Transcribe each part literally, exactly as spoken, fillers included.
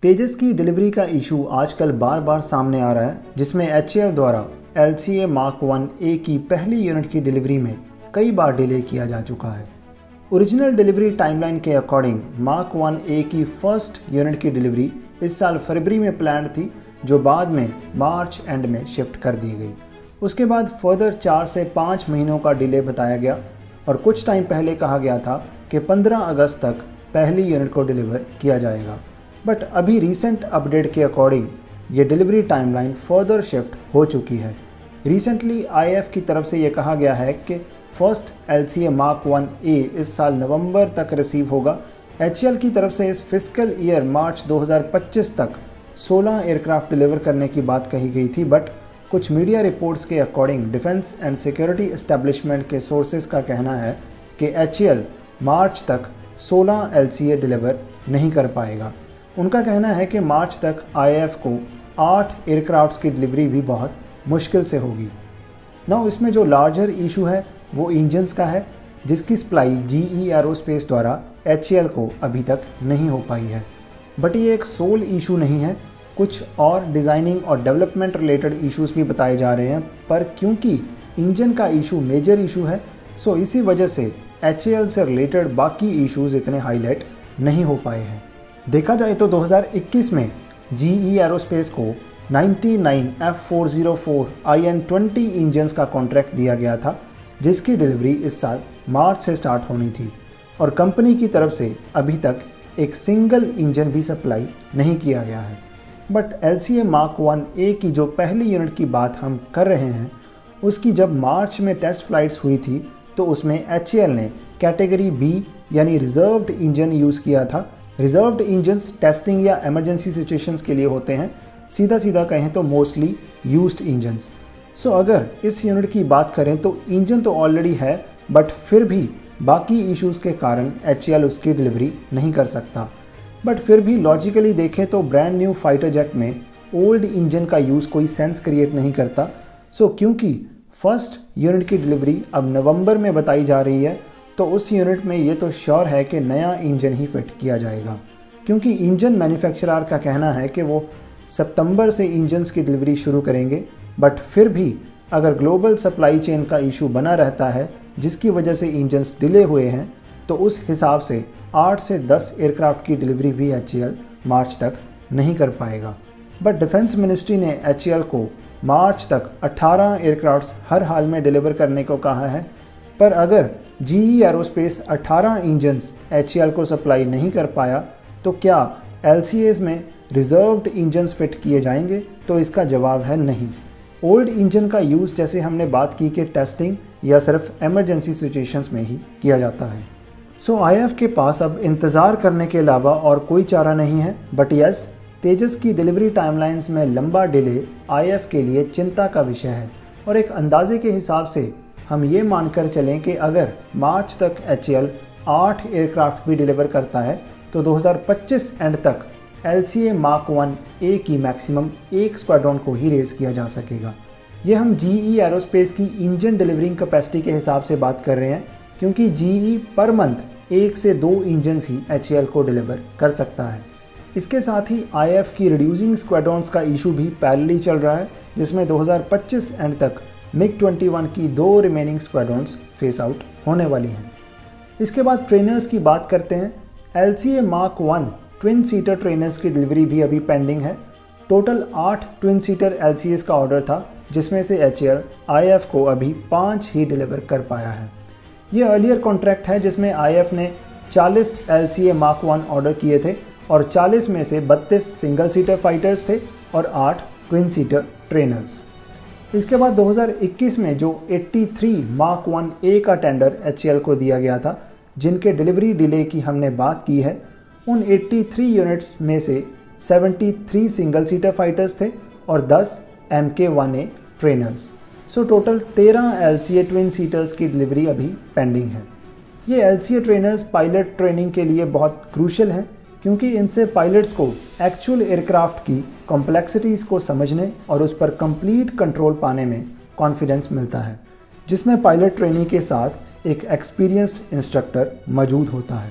तेजस की डिलीवरी का इशू आजकल बार बार सामने आ रहा है, जिसमें एच ए एल द्वारा L C A Mark one A की पहली यूनिट की डिलीवरी में कई बार डिले किया जा चुका है। ओरिजिनल डिलीवरी टाइमलाइन के अकॉर्डिंग मार्क वन ए की फर्स्ट यूनिट की डिलीवरी इस साल फरवरी में प्लान्ड थी, जो बाद में मार्च एंड में शिफ्ट कर दी गई। उसके बाद फर्दर चार से पाँच महीनों का डिले बताया गया और कुछ टाइम पहले कहा गया था कि पंद्रह अगस्त तक पहली यूनिट को डिलीवर किया जाएगा। बट अभी रीसेंट अपडेट के अकॉर्डिंग ये डिलीवरी टाइमलाइन फर्दर शिफ्ट हो चुकी है। रिसेंटली आई ए एफ की तरफ से ये कहा गया है कि first L C A Mark one A इस साल नवंबर तक रिसीव होगा। एच ए एल की तरफ से इस फिस्कल ईयर मार्च दो हज़ार पच्चीस तक सोलह एयरक्राफ्ट डिलीवर करने की बात कही गई थी, बट कुछ मीडिया रिपोर्ट्स के according defence and security establishment के सोर्सेज का कहना है कि एच ए एल मार्च तक सोलह एल सी ए डिलीवर नहीं कर पाएगा। उनका कहना है कि मार्च तक आई ए एफ को आठ एयरक्राफ्ट्स की डिलीवरी भी बहुत मुश्किल से होगी। ना इसमें जो लार्जर इशू है वो इंजन्स का है, जिसकी सप्लाई जी ई एरोस्पेस द्वारा एच ए एल को अभी तक नहीं हो पाई है। बट ये एक सोल इशू नहीं है, कुछ और डिज़ाइनिंग और डेवलपमेंट रिलेटेड इश्यूज भी बताए जा रहे हैं, पर क्योंकि इंजन का इशू मेजर इशू है, सो इसी वजह से एच ए एल से रिलेटेड बाकी इश्यूज इतने हाईलाइट नहीं हो पाए हैं। देखा जाए तो दो हज़ार इक्कीस में जी ई एरोस्पेस को निन्यानवे F four zero four I N twenty engines का कॉन्ट्रैक्ट दिया गया था, जिसकी डिलीवरी इस साल मार्च से स्टार्ट होनी थी और कंपनी की तरफ से अभी तक एक सिंगल इंजन भी सप्लाई नहीं किया गया है। But L C A Mark one A की जो पहली यूनिट की बात हम कर रहे हैं, उसकी जब मार्च में टेस्ट फ्लाइट्स हुई थी तो उसमें एच ए एल ने कैटेगरी बी यानी रिजर्व्ड इंजन यूज़ किया था। रिजर्व्ड इंजन्स टेस्टिंग या इमरजेंसी सिचुएशंस के लिए होते हैं, सीधा सीधा कहें तो मोस्टली यूज्ड इंजन्स। सो अगर इस यूनिट की बात करें तो इंजन तो ऑलरेडी है, बट फिर भी बाकी इश्यूज़ के कारण एच ए एल उसकी डिलीवरी नहीं कर सकता। बट फिर भी लॉजिकली देखें तो ब्रांड न्यू फाइटर जेट में ओल्ड इंजन का यूज़ कोई सेंस क्रिएट नहीं करता। सो क्योंकि फर्स्ट यूनिट की डिलीवरी अब नवंबर में बताई जा रही है, तो उस यूनिट में ये तो श्योर है कि नया इंजन ही फिट किया जाएगा, क्योंकि इंजन मैन्युफैक्चरर का कहना है कि वो सितंबर से इंजन्स की डिलीवरी शुरू करेंगे। बट फिर भी अगर ग्लोबल सप्लाई चेन का इशू बना रहता है जिसकी वजह से इंजन्स डिले हुए हैं, तो उस हिसाब से आठ से दस एयरक्राफ्ट की डिलीवरी भी एच ए एल मार्च तक नहीं कर पाएगा। बट डिफेंस मिनिस्ट्री ने एच ए एल को मार्च तक अठारह एयरक्राफ्ट्स हर हाल में डिलीवर करने को कहा है, पर अगर जी ई एरोस्पेस अठारह इंजन्स एच ए एल को सप्लाई नहीं कर पाया तो क्या एल सी एज़ में रिजर्व्ड इंजन्स फिट किए जाएंगे? तो इसका जवाब है नहीं। ओल्ड इंजन का यूज़ जैसे हमने बात की कि टेस्टिंग या सिर्फ इमरजेंसी सिचुएशंस में ही किया जाता है। सो आई ए एफ के पास अब इंतज़ार करने के अलावा और कोई चारा नहीं है। बट यस, तेजस की डिलीवरी टाइमलाइंस में लंबा डिले आई ए एफ के लिए चिंता का विषय है और एक अंदाजे के हिसाब से हम ये मानकर चलें कि अगर मार्च तक एच ए एल आठ एयरक्राफ्ट भी डिलीवर करता है तो दो हज़ार पच्चीस एंड तक L C A Mark one A की मैक्सिमम एक स्क्वाड्रॉन को ही रेज़ किया जा सकेगा। ये हम जी ई एरोस्पेस की इंजन डिलीवरिंग कैपेसिटी के हिसाब से बात कर रहे हैं, क्योंकि जी ई पर मंथ एक से दो इंजन्स ही एच ए एल को डिलीवर कर सकता है। इसके साथ ही आई ए एफ की रिड्यूसिंग स्क्वाड्रॉन्स का इशू भी पैरेलली चल रहा है, जिसमें दो हज़ार पच्चीस एंड तक मिग ट्वेंटी वन की दो रिमेनिंग स्क्वाड्रॉन्स फेस आउट होने वाली हैं। इसके बाद ट्रेनर्स की बात करते हैं। L C A Mark one twin seater trainers की डिलीवरी भी अभी पेंडिंग है। टोटल आठ twin seater L C S का ऑर्डर था, जिसमें से H A L I A F को अभी पाँच ही डिलीवर कर पाया है। ये अर्लियर कॉन्ट्रैक्ट है जिसमें आई ए एफ ने चालीस L C A Mark one order किए थे और चालीस में से बत्तीस सिंगल सीटर फाइटर्स थे और आठ ट्विन सीटर ट्रेनर्स। इसके बाद दो हज़ार इक्कीस में जो तिरासी मार्क वन ए का टेंडर एच ए एल को दिया गया था, जिनके डिलीवरी डिले की हमने बात की है, उन तिरासी यूनिट्स में से तिहत्तर सिंगल सीटर फाइटर्स थे और दस M K one A trainers. So total तेरह L C A twin seaters की डिलीवरी अभी पेंडिंग है। ये L C A trainers pilot training के लिए बहुत क्रूशल हैं, क्योंकि इनसे पायलट्स को एक्चुअल एयरक्राफ्ट की कॉम्प्लेक्सिटीज़ को समझने और उस पर कंप्लीट कंट्रोल पाने में कॉन्फिडेंस मिलता है, जिसमें पायलट ट्रेनिंग के साथ एक एक्सपीरियंस्ड इंस्ट्रक्टर मौजूद होता है।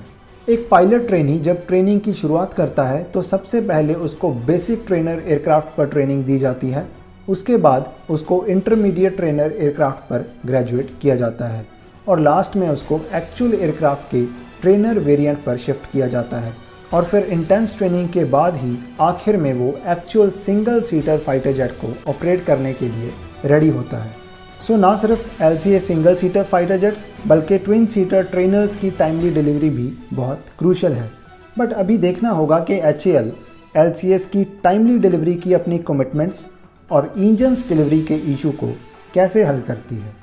एक पायलट ट्रेनी जब ट्रेनिंग की शुरुआत करता है तो सबसे पहले उसको बेसिक ट्रेनर एयरक्राफ्ट पर ट्रेनिंग दी जाती है। उसके बाद उसको इंटरमीडिएट ट्रेनर एयरक्राफ्ट पर ग्रेजुएट किया जाता है और लास्ट में उसको एक्चुअल एयरक्राफ्ट के ट्रेनर वेरिएंट पर शिफ्ट किया जाता है और फिर इंटेंस ट्रेनिंग के बाद ही आखिर में वो actual single seater fighter jet को ऑपरेट करने के लिए रेडी होता है। सो so, ना सिर्फ L C A single seater fighter jets बल्कि ट्विन सीटर ट्रेनर्स की टाइमली डिलीवरी भी बहुत क्रूशल है। बट अभी देखना होगा कि H A L L C S की टाइमली डिलीवरी की अपनी कमिटमेंट्स और इंजन्स डिलीवरी के इशू को कैसे हल करती है।